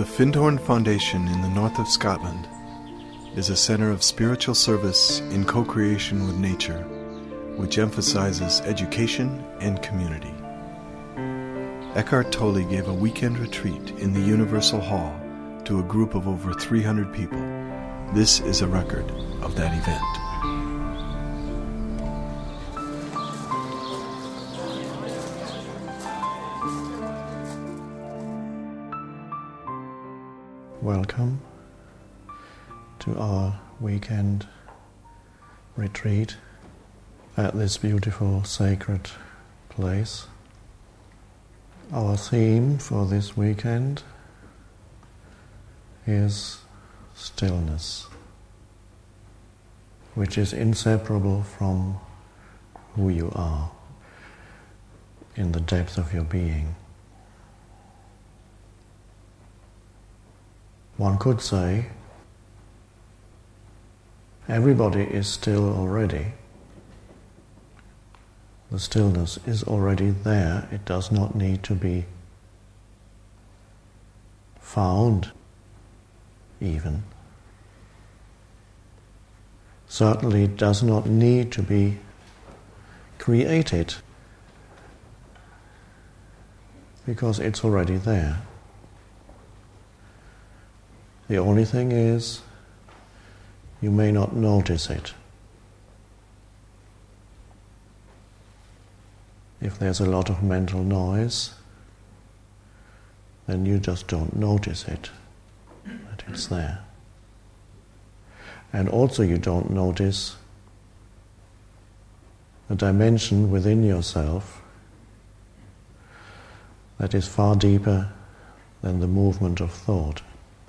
Findhorn Foundation in the north of Scotland is a center of spiritual service in co-creation with nature, which emphasizes education and community. Eckhart Tolle gave a weekend retreat in the Universal Hall to a group of over 300 people. This is a record of that event. Welcome to our weekend retreat at this beautiful sacred place. Our theme for this weekend is stillness, which is inseparable from who you are in the depth of your being. One could say, everybody is still already. The stillness is already there. It does not need to be found, even. Certainly it does not need to be created, because it's already there. The only thing is, you may not notice it. If there's a lot of mental noise, then you just don't notice it, that it's there. And also you don't notice a dimension within yourself that is far deeper than the movement of thought.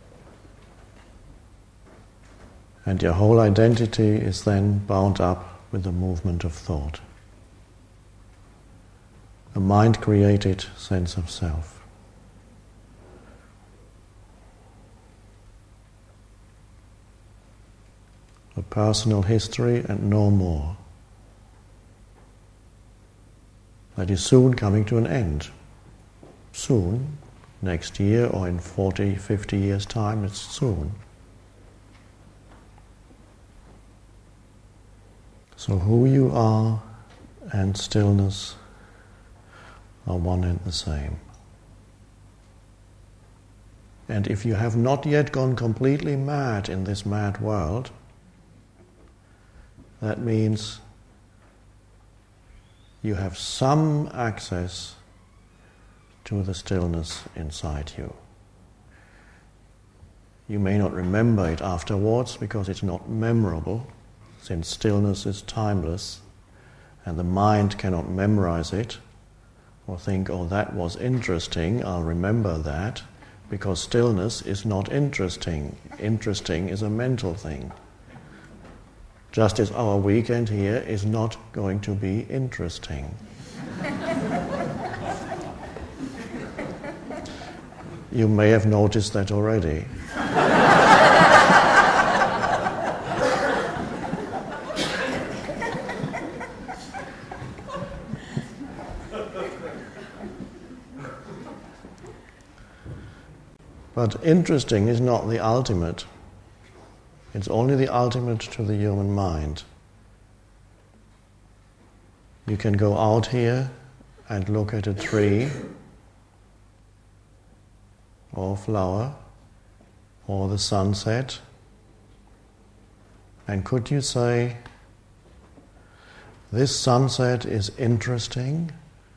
And your whole identity is then bound up with the movement of thought. A mind-created sense of self. A personal history and no more. That is soon coming to an end. Soon, next year or in 40, 50 years' time, it's soon. So who you are and stillness are one and the same. And if you have not yet gone completely mad in this mad world, that means you have some access to the stillness inside you. You may not remember it afterwards because it's not memorable, since stillness is timeless and the mind cannot memorize it or think, oh, that was interesting, I'll remember that, because stillness is not interesting. Interesting is a mental thing. Just as our weekend here is not going to be interesting. You may have noticed that already. But interesting is not the ultimate. It's only the ultimate to the human mind. You can go out here and look at a tree or a flower or the sunset, and could you say, this sunset is interesting?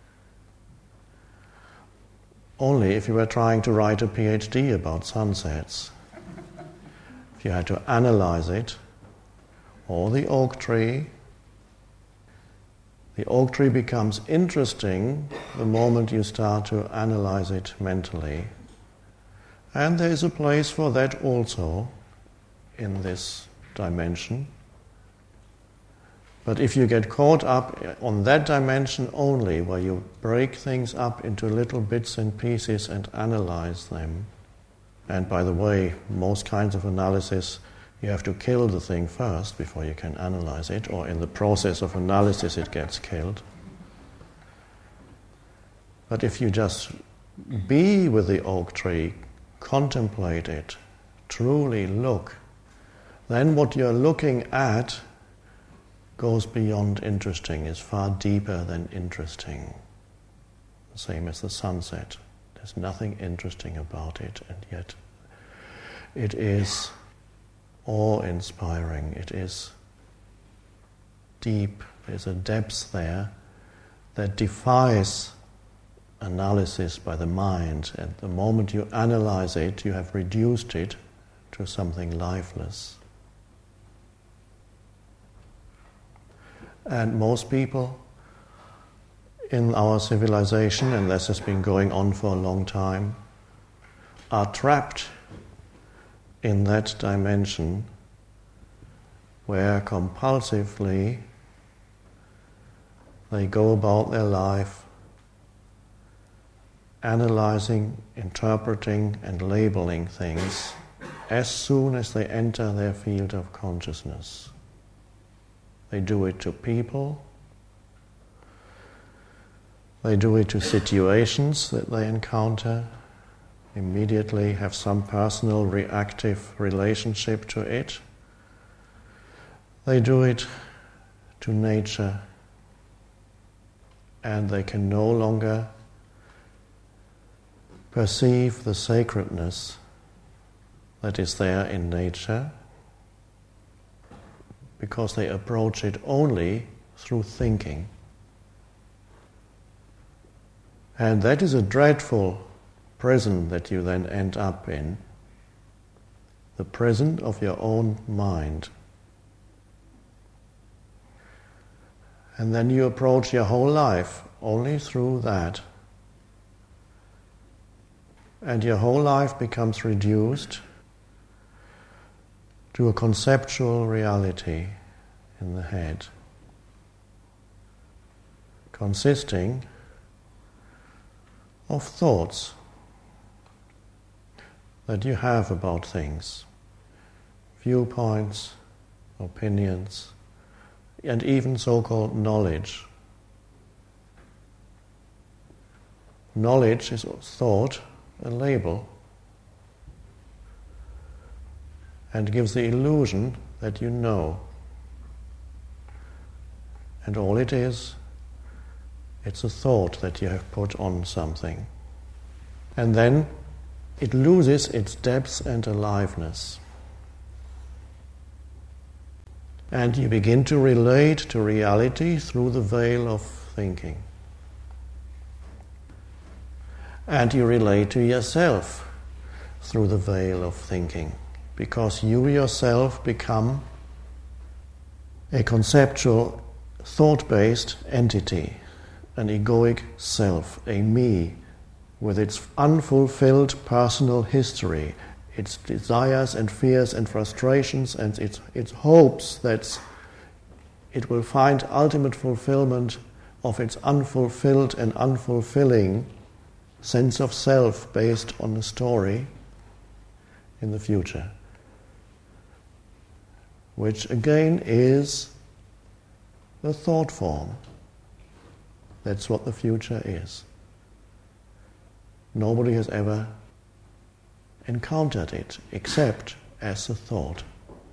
Only if you were trying to write a PhD about sunsets. If you had to analyze it, or the oak tree becomes interesting the moment you start to analyze it mentally. And there is a place for that also in this dimension. But if you get caught up on that dimension only, where you break things up into little bits and pieces and analyze them, and by the way, most kinds of analysis, you have to kill the thing first before you can analyze it, or in the process of analysis it gets killed. But if you just be with the oak tree contemplate it, truly look, then what you're looking at goes beyond interesting, is far deeper than interesting. The same as the sunset. There's nothing interesting about it, and yet it is awe-inspiring. It is deep. There's a depth there that defies analysis by the mind. And the moment you analyze it, you have reduced it to something lifeless. And most people in our civilization, and this has been going on for a long time, are trapped in that dimension where compulsively they go about their life analyzing, interpreting, and labeling things as soon as they enter their field of consciousness. They do it to people, they do it to situations that they encounter, immediately have some personal reactive relationship to it. They do it to nature, and they can no longer perceive the sacredness that is there in nature, because they approach it only through thinking. And that is a dreadful prison that you then end up in, the prison of your own mind. And then you approach your whole life only through that. And your whole life becomes reduced to a conceptual reality in the head, consisting of thoughts that you have about things, viewpoints, opinions, and even so-called knowledge. Knowledge is thought, a label, and gives the illusion that you know. And all it is, it's a thought that you have put on something. And then it loses its depth and aliveness. And you begin to relate to reality through the veil of thinking. And you relate to yourself through the veil of thinking, because you yourself become a conceptual, thought-based entity, an egoic self, a me, with its unfulfilled personal history, its desires and fears and frustrations and its hopes that it will find ultimate fulfillment of its unfulfilled and unfulfilling sense of self based on a story in the future, which again is the thought form. That's what the future is. Nobody has ever encountered it except as a thought.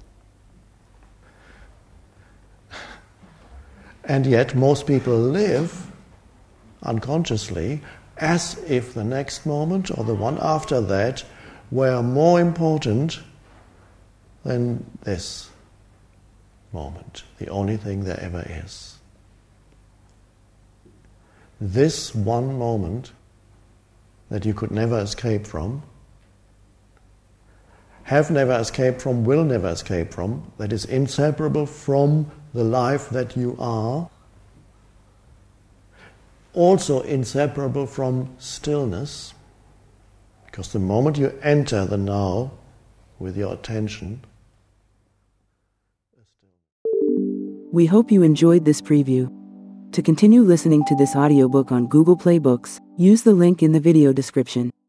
And yet most people live unconsciously as if the next moment or the one after that were more important than this moment, the only thing there ever is. This one moment that you could never escape from, have never escaped from, will never escape from, that is inseparable from the life that you are, also inseparable from stillness, because the moment you enter the now with your attention. We hope you enjoyed this preview. To continue listening to this audiobook on Google Play Books, use the link in the video description.